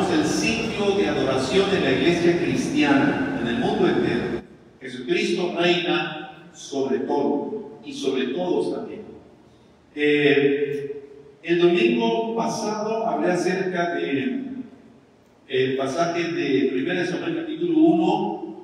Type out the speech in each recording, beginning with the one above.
es el sitio de adoración en la iglesia cristiana, en el mundo entero. Jesucristo reina sobre todo y sobre todos también. El domingo pasado hablé acerca del pasaje de 1 Samuel capítulo 1,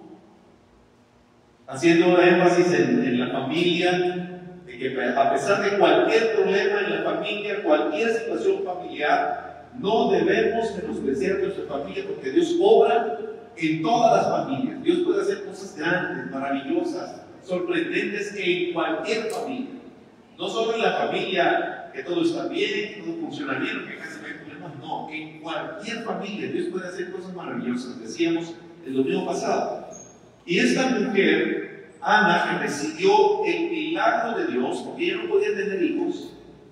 haciendo énfasis en la familia, de que a pesar de cualquier problema en la familia, cualquier situación familiar, no debemos menospreciar nuestra familia, porque Dios obra en todas las familias. Dios puede hacer cosas grandes, maravillosas, sorprendentes en cualquier familia. No solo en la familia que todo está bien, que todo funciona bien, que casi no hay problemas, no. En cualquier familia Dios puede hacer cosas maravillosas, decíamos el domingo pasado. Y esta mujer, Ana, que recibió el milagro de Dios, porque ella no podía tener hijos,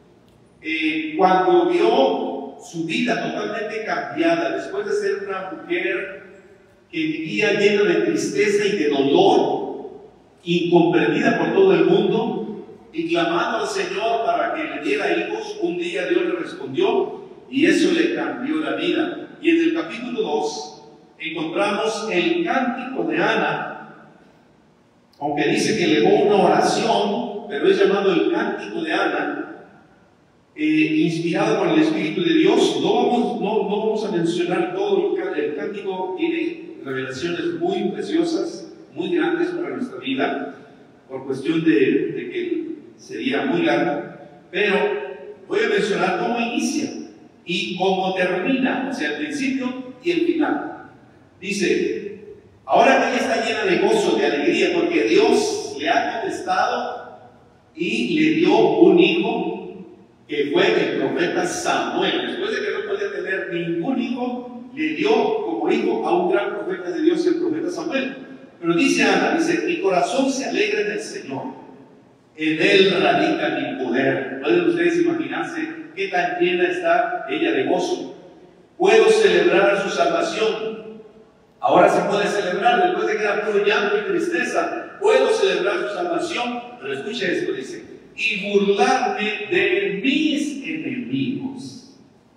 cuando vio su vida totalmente cambiada, después de ser una mujer que vivía llena de tristeza y de dolor, incomprendida por todo el mundo, y clamando al Señor para que le diera hijos, un día Dios le respondió y eso le cambió la vida. Y en el capítulo 2 encontramos el cántico de Ana, aunque dice que elevó una oración, pero es llamado el cántico de Ana, inspirado por el Espíritu de Dios. No vamos a mencionar todo el cántico, tiene revelaciones muy preciosas, muy grandes para nuestra vida, por cuestión de que sería muy largo, pero voy a mencionar cómo inicia y cómo termina, o sea, el principio y el final. Dice: ahora que ella está llena de gozo, de alegría, porque Dios le ha contestado y le dio un hijo, que fue el profeta Samuel. Después de que no podía tener ningún hijo, le dio como hijo a un gran profeta de Dios, el profeta Samuel. Pero dice Ana, dice: mi corazón se alegra en el Señor, en Él radica mi poder. ¿Pueden ustedes imaginarse qué tan llena está ella de gozo? Puedo celebrar su salvación. Ahora se puede celebrar, después de que era puro llanto y tristeza. Puedo celebrar su salvación, pero escucha esto, dice: y burlarme de mis enemigos.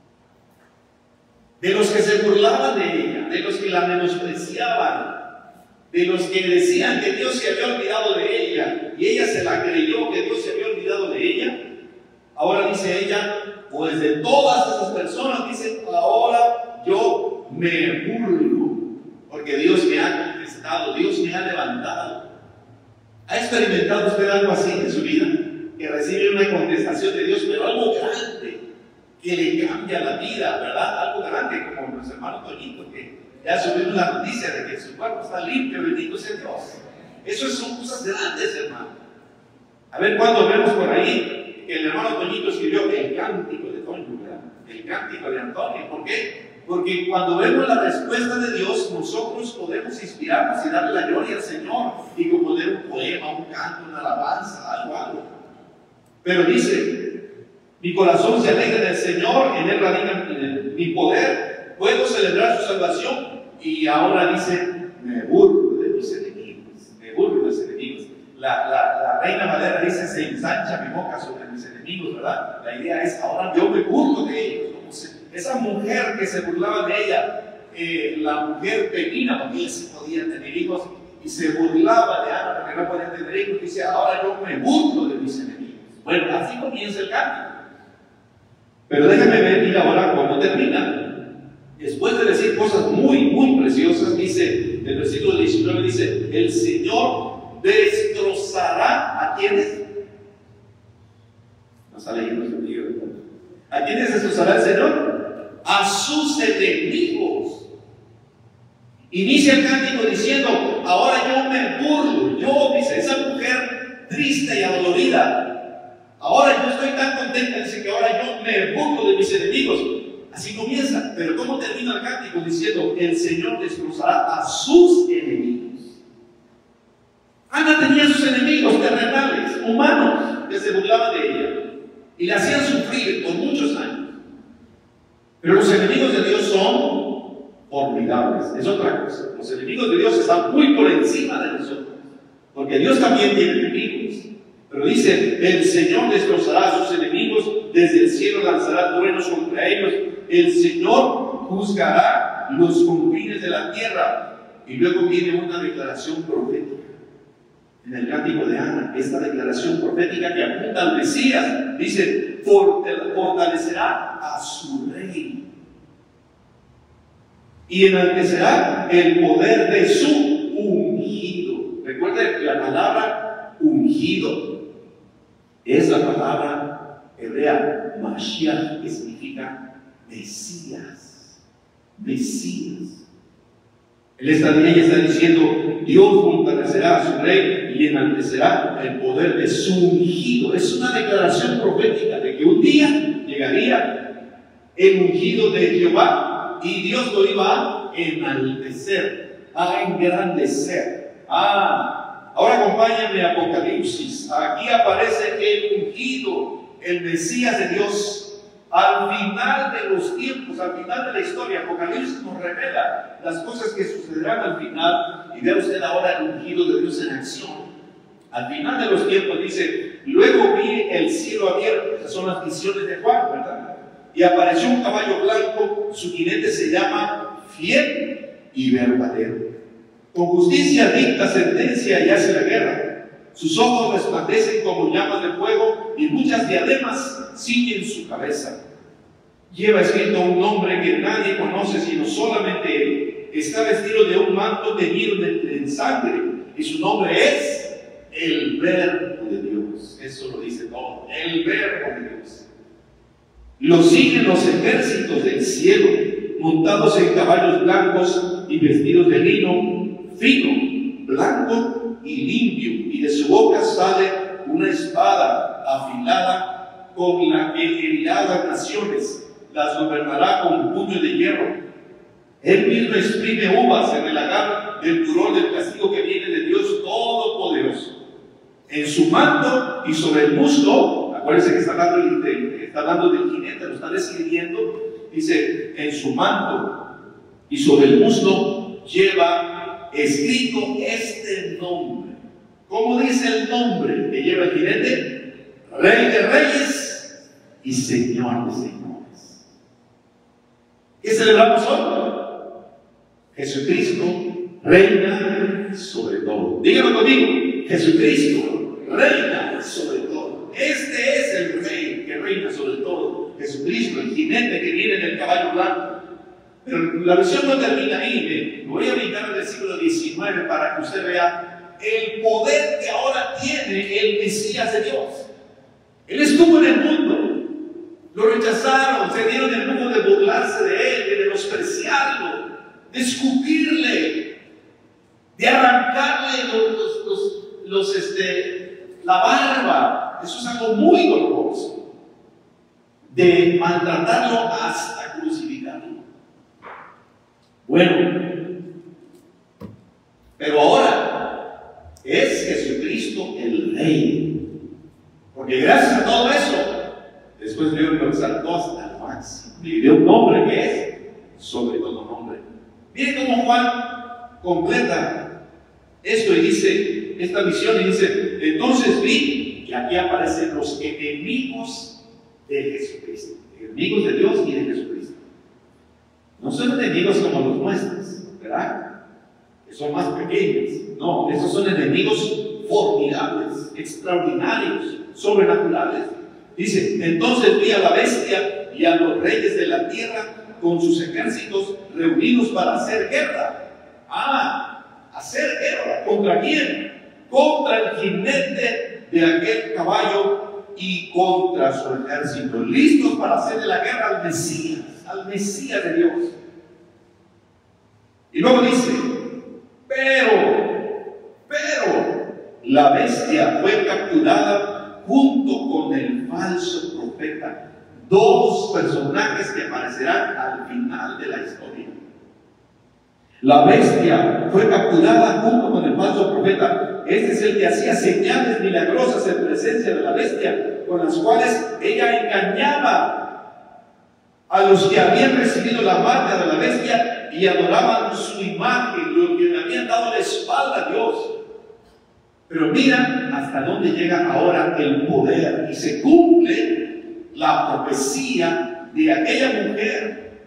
De los que se burlaban de ella, de los que la menospreciaban, de los que decían que Dios se había olvidado de ella, y ella se la creyó que Dios se había olvidado de ella. Ahora dice ella, pues de todas esas personas, dice: ahora yo me burlo, porque Dios me ha contestado, Dios me ha levantado. ¿Ha experimentado usted algo así en su vida? Que recibe una contestación de Dios, pero algo grande, que le cambia la vida, ¿verdad? Algo grande, como nuestro hermano Toñito, que ya subimos la noticia de que su cuerpo está limpio, bendito sea Dios. Eso son cosas grandes, hermano. A ver, cuando vemos por ahí que el hermano Toñito escribió el cántico de Toño, ¿verdad? El cántico de Antonio. ¿Por qué? Porque cuando vemos la respuesta de Dios, nosotros podemos inspirarnos y darle la gloria al Señor y componer un poema, un canto, una alabanza, algo. Pero dice: mi corazón se alegra del Señor, en Él radica mi poder, puedo celebrar su salvación. Y ahora dice: me burlo de mis enemigos, me burlo de mis enemigos. La Reina Valera dice: se ensancha mi boca sobre mis enemigos, ¿verdad? La idea es: ahora yo me burlo de ellos. Esa mujer que se burlaba de ella, la mujer Penina, porque ella sí podía tener hijos, y se burlaba de Ana porque no podía tener hijos, dice: ahora yo me burlo de mis enemigos. Bueno, así comienza el cambio. Pero déjame ver ahora cómo termina. Después de decir cosas muy, muy preciosas, dice, el versículo 19 dice: el Señor destrozará ¿a quiénes? No está leyendo su libro. ¿A quiénes destrozará el Señor? A sus enemigos. Inicia el cántico diciendo: ahora yo me burlo. Yo, dice, esa mujer triste y adolorida, ahora yo estoy tan contenta, dice, que ahora yo me burlo de mis enemigos. Así comienza. Pero ¿cómo termina el cántico? Diciendo: el Señor destrozará a sus enemigos. Ana tenía sus enemigos terrenales, humanos, que se burlaban de ella y la hacían sufrir por muchos años. Pero los enemigos de Dios son formidables, es otra cosa. Los enemigos de Dios están muy por encima de nosotros, porque Dios también tiene enemigos. Pero dice: el Señor destrozará a sus enemigos, desde el cielo lanzará truenos contra ellos. El Señor juzgará los confines de la tierra. Y luego viene una declaración profética. En el cántico de Ana, esta declaración profética que apunta al Mesías, dice, fortalecerá a su rey y enaltecerá el poder de su ungido. Recuerden, la palabra ungido es la palabra hebrea Mashiach, que significa Mesías. Mesías. Ella está diciendo, Dios fortalecerá a su rey y enaltecerá el poder de su ungido. Es una declaración profética de que un día llegaría el ungido de Jehová y Dios lo iba a enaltecer, a engrandecer. Ahora acompáñenme a Apocalipsis. Aquí aparece el ungido, el Mesías de Dios. Al final de los tiempos, al final de la historia, Apocalipsis nos revela las cosas que sucederán al final. Y vea usted ahora el ungido de Dios en acción. Al final de los tiempos dice, luego vi el cielo abierto. Esas son las visiones de Juan, ¿verdad? Y apareció un caballo blanco, su jinete se llama Fiel y Verdadero. Con justicia dicta sentencia y hace la guerra. Sus ojos resplandecen como llamas de fuego y muchas diademas ciñen su cabeza. Lleva escrito un nombre que nadie conoce sino solamente él. Está vestido de un manto teñido en sangre y su nombre es el Verbo de Dios. Eso lo dice todo, el Verbo de Dios. Lo siguen los ejércitos del cielo, montados en caballos blancos y vestidos de lino fino, blanco y limpio, y de su boca sale una espada afilada con la que herirá las naciones, las gobernará con puño de hierro. Él mismo exprime uvas en el lagar del furor del castigo que viene de Dios Todopoderoso. En su manto y sobre el muslo, acuérdense que está hablando del jinete, lo está describiendo, dice, en su manto y sobre el muslo lleva escrito este nombre. ¿Cómo dice el nombre que lleva el jinete? Rey de Reyes y Señor de Señores. ¿Qué celebramos hoy? Jesucristo reina sobre todo. Díganlo conmigo, Jesucristo reina sobre todo. Este es el Rey que reina sobre todo. Jesucristo, el jinete que viene en el caballo blanco. Pero la visión no termina ahí. Me voy a brincar al versículo 19 para que usted vea el poder que ahora tiene el Mesías de Dios. Él estuvo en el mundo, lo rechazaron, se dieron el lujo de burlarse de él, de menospreciarlo, de escupirle, de arrancarle la barba. Eso es algo muy doloroso, de maltratarlo hasta crucificarlo. Bueno, pero ahora es Jesucristo el Rey. Porque gracias a todo eso, después Dios lo exaltó hasta el máximo. Le dio un nombre que es sobre todo nombre. Miren cómo Juan completa esto y dice, esta visión, y dice, entonces vi que aquí aparecen los enemigos de Jesucristo. Enemigos de Dios y de Jesucristo. No son enemigos como los nuestros, ¿verdad? Que son más pequeños. No, esos son enemigos formidables, extraordinarios, sobrenaturales. Dice, entonces vi a la bestia y a los reyes de la tierra con sus ejércitos reunidos para hacer guerra. Hacer guerra. ¿Contra quién? Contra el jinete de aquel caballo y contra su ejército, listos para hacerle la guerra al Mesías de Dios. Y luego dice, pero la bestia fue capturada junto con el falso profeta. Dos personajes que aparecerán al final de la historia. La bestia fue capturada junto con el falso profeta. Este es el que hacía señales milagrosas en presencia de la bestia, con las cuales ella engañaba a los que habían recibido la marca de la bestia y adoraban su imagen, los que le habían dado la espalda a Dios. Pero mira hasta dónde llega ahora el poder, y se cumple la profecía de aquella mujer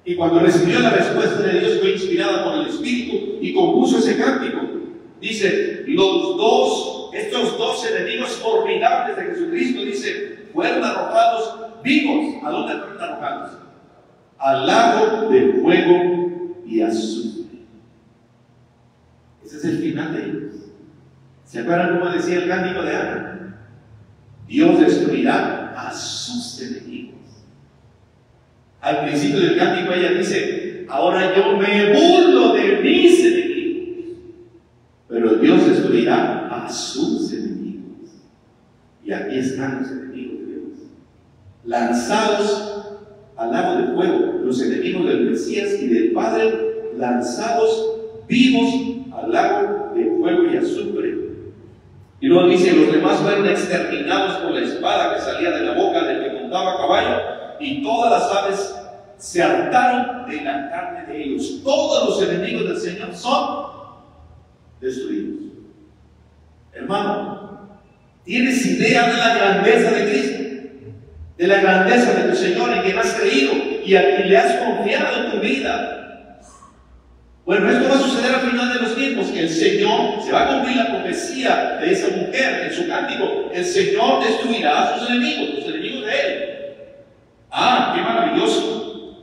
Y cuando recibió la respuesta de Dios, fue inspirada por el Espíritu y compuso ese cántico. Dice, estos dos enemigos formidables de Jesucristo, dice, fueron arrojados vivos. ¿A dónde fueron arrojados? Al lago de fuego y azufre. Ese es el final de ellos. ¿Se acuerdan cómo decía el cántico de Ana? Dios destruirá a sus enemigos. Al principio del cántico ella dice, ahora yo me burlo de mis enemigos, pero Dios destruirá a sus enemigos. Y aquí están los enemigos de Dios, lanzados al lago de fuego, los enemigos del Mesías y del Padre, lanzados vivos al lago de fuego y azufre. Y luego dice, los demás fueron exterminados por la espada que salía de la boca del que montaba a caballo, y todas las aves se hartaron de la carne de ellos. Todos los enemigos del Señor son destruidos. Hermano, ¿tienes idea de la grandeza de Cristo? De la grandeza de tu Señor en quien has creído y a quien le has confiado tu vida. Bueno, esto va a suceder al final de los tiempos, que el Señor, se va a cumplir la profecía de esa mujer en su cántico, el Señor destruirá a sus enemigos, los enemigos de Él. Ah, qué maravilloso.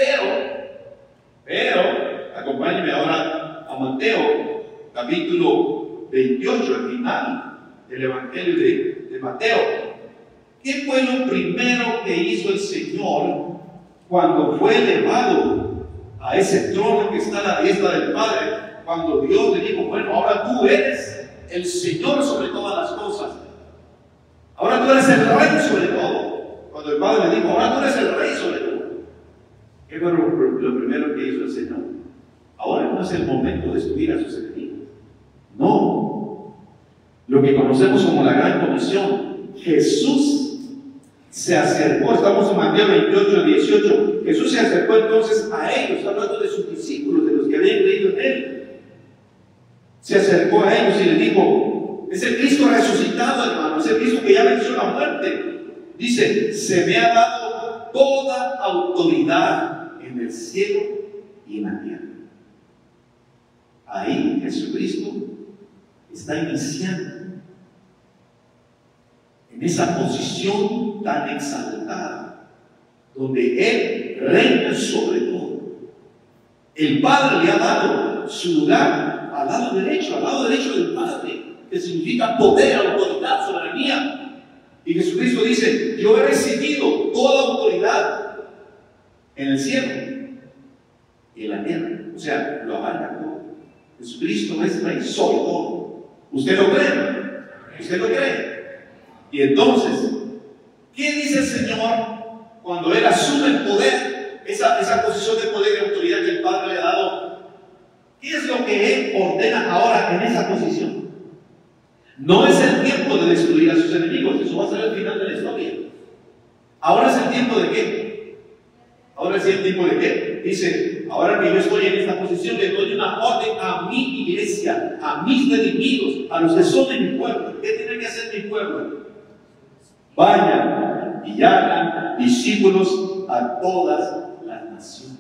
Pero, acompáñenme ahora a Mateo, capítulo 28, al final del Evangelio de Mateo. ¿Qué fue lo primero que hizo el Señor cuando fue elevado a ese trono que está a la diestra del Padre? Cuando Dios le dijo, bueno, ahora tú eres el Señor sobre todas las cosas. Ahora tú eres el Rey sobre todo. Cuando el Padre le dijo, ahora tú eres el Rey sobre todo. ¿Qué fue lo primero que hizo el Señor? Ahora no es el momento de destruir a sus enemigos. No. Lo que conocemos como la Gran Comisión. Jesús se acercó, estamos en Mateo 28, 18. Jesús se acercó entonces a ellos, hablando de sus discípulos, de los que habían creído en Él. Se acercó a ellos y les dijo, es el Cristo resucitado, hermano, es el Cristo que ya venció la muerte. Dice, se me ha dado toda autoridad en el cielo y en la tierra. Ahí Jesucristo está iniciando en esa posición tan exaltada, donde Él reina sobre todo. El Padre le ha dado su lugar al lado derecho del Padre, que significa poder, autoridad, soberanía. Y Jesucristo dice, yo he recibido toda autoridad en el cielo y en la tierra. O sea, lo abarca todo. Jesucristo es Rey sobre todo. ¿Usted lo cree? ¿Usted lo cree? Y entonces, ¿qué dice el Señor cuando Él asume el poder, esa posición de poder y autoridad que el Padre le ha dado? ¿Qué es lo que Él ordena ahora en esa posición? No es el tiempo de destruir a sus enemigos, eso va a ser el final de la historia. Ahora es el tiempo de qué? Ahora es el tiempo de qué? Dice, ahora que yo estoy en esta posición, le doy una orden a mi iglesia, a mis redimidos, a los que son de mi pueblo. ¿Qué tiene que hacer mi pueblo? Vayan y hagan discípulos a todas las naciones.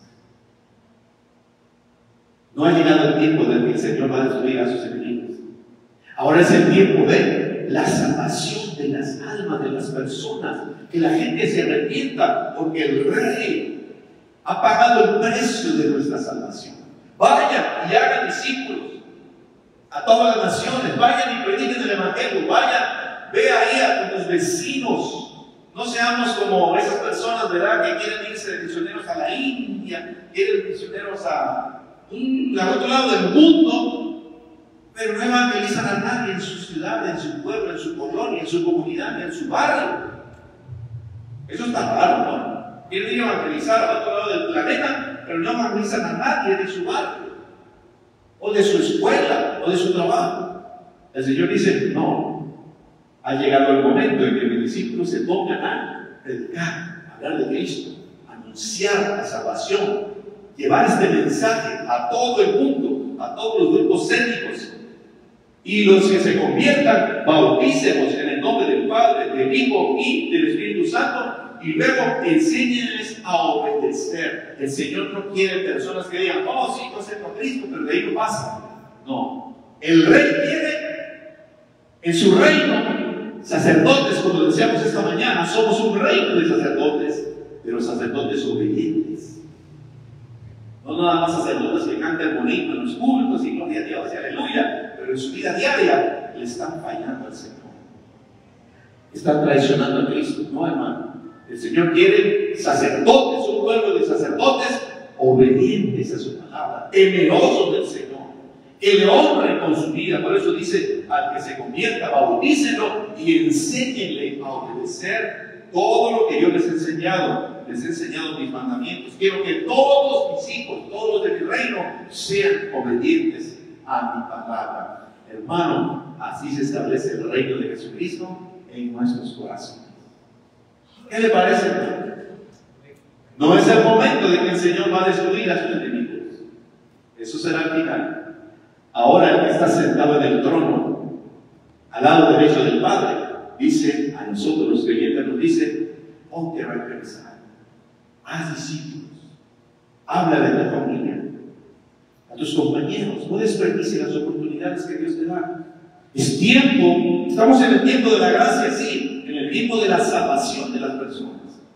No ha llegado el tiempo de que el Señor va a destruir a sus enemigos. Ahora es el tiempo de la salvación de las almas de las personas, que la gente se arrepienta porque el Rey ha pagado el precio de nuestra salvación. Vayan y hagan discípulos a todas las naciones, vayan y prediquen el Evangelio, vayan. Ve ahí a tus vecinos. No seamos como esas personas, ¿verdad?, que quieren irse de misioneros a la India, quieren misioneros al otro lado del mundo, pero no evangelizan a nadie en su ciudad, en su pueblo, en su colonia, en su comunidad, en su barrio. Eso está raro, ¿no? Quieren ir a evangelizar al otro lado del planeta, pero no evangelizan a nadie de su barrio, o de su escuela, o de su trabajo. El Señor dice, no. Ha llegado el momento en que mis discípulos se pongan a predicar, a hablar de Cristo, a anunciar la salvación, llevar este mensaje a todo el mundo, a todos los grupos étnicos. Y los que se conviertan, bautícemos en el nombre del Padre, del Hijo y del Espíritu Santo, y luego enséñenles a obedecer. El Señor no quiere personas que digan, oh, sí, yo acepto a Cristo, pero de ahí no pasa. No. El Rey quiere en su reino sacerdotes, como decíamos esta mañana. Somos un reino de sacerdotes, pero sacerdotes obedientes. No nada más sacerdotes que canten bonito en los cultos y gloria a Dios y aleluya, pero en su vida diaria le están fallando al Señor. Están traicionando a Cristo. No, hermano. El Señor quiere sacerdotes, un pueblo de sacerdotes obedientes a su palabra, temerosos del Señor, que le honren con su vida. Por eso dice, al que se convierta, bautícenlo y enséñenle a obedecer todo lo que yo les he enseñado. Les he enseñado mis mandamientos. Quiero que todos mis hijos, todos los de mi reino, sean obedientes a mi palabra. Hermano, así se establece el reino de Jesucristo en nuestros corazones. ¿Qué le parece, hermano? No es el momento de que el Señor va a destruir a sus enemigos. Eso será al final. Ahora el que está sentado en el trono, al lado derecho del Padre, dice a nosotros los creyentes, nos dice, ponte a regresar, haz discípulos, habla de tu familia, a tus compañeros, no desperdicies las oportunidades que Dios te da. Es tiempo, estamos en el tiempo de la gracia, sí, en el tiempo de la salvación de las personas.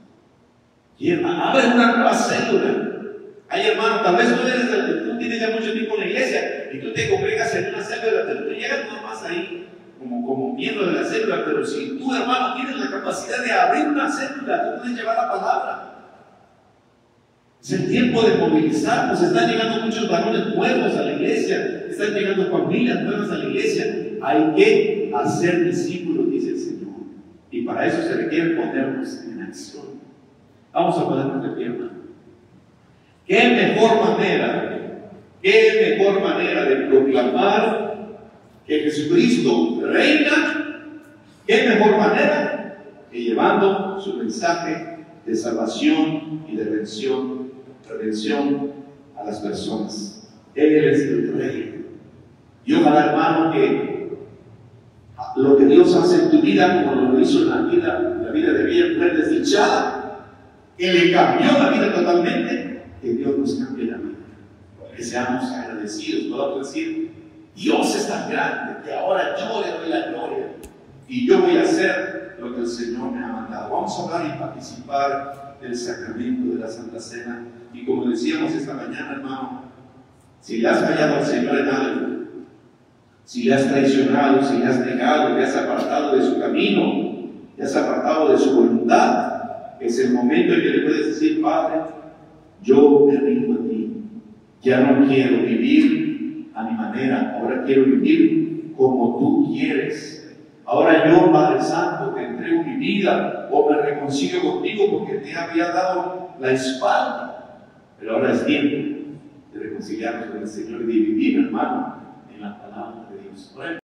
Abre una nueva célula. Ay, hermano, tal vez tú tienes ya mucho tiempo en la iglesia y tú te congregas en una célula, pero tú llegas nomás ahí como miembro de la célula, pero si tú, hermano, tienes la capacidad de abrir una célula, tú puedes llevar la palabra. Es el tiempo de movilizarnos. Están llegando muchos varones nuevos a la iglesia, están llegando familias nuevas a la iglesia. Hay que hacer discípulos, dice el Señor, y para eso se requiere ponernos en acción. Vamos a ponernos de pie, hermano. ¿Qué mejor manera de proclamar que Jesucristo reina? ¿Qué mejor manera que llevando su mensaje de salvación y de redención a las personas? Él es el Rey. Y ojalá, hermano, que lo que Dios hace en tu vida, como lo hizo en la vida de bien mujer desdichada, que le cambió la vida totalmente, que Dios nos cambie la vida. Que seamos agradecidos, podamos decir, Dios es tan grande que ahora yo le doy la gloria y yo voy a hacer lo que el Señor me ha mandado. Vamos a hablar y participar del sacramento de la Santa Cena. Y como decíamos esta mañana, hermano, si le has fallado al Señor en algo, si le has traicionado, si le has negado, te has apartado de su camino, te has apartado de su voluntad, es el momento en que le puedes decir, Padre, yo me rindo a ti. Ya no quiero vivir a mi manera, ahora quiero vivir como tú quieres. Ahora yo, Padre Santo, te entrego mi vida o me reconcilio contigo porque te había dado la espalda. Pero ahora es tiempo de reconciliarnos con el Señor y de vivir, hermano, en la palabra de Dios.